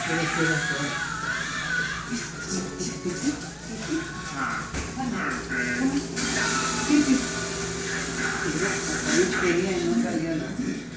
Debe ser eso. Tenía y no salió nada.